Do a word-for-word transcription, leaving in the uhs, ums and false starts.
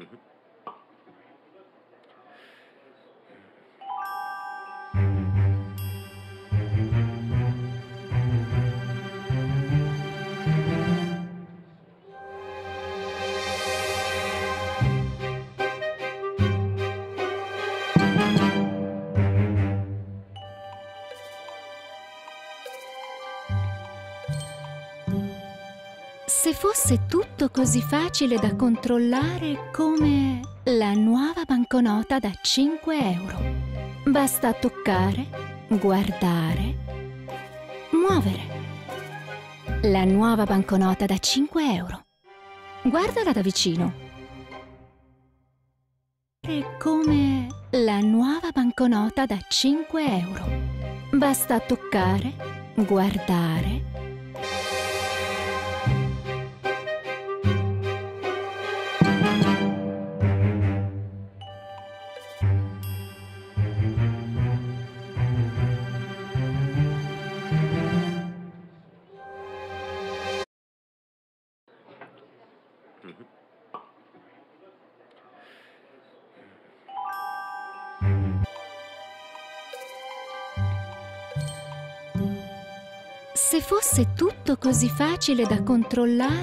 Mh-mh. Se fosse tutto così facile da controllare come la nuova banconota da cinque euro. Basta toccare, guardare, muovere. La nuova banconota da cinque euro. Guardala da vicino. È come la nuova banconota da cinque euro. Basta toccare, guardare. Mh-mh. Se fosse tutto così facile da controllare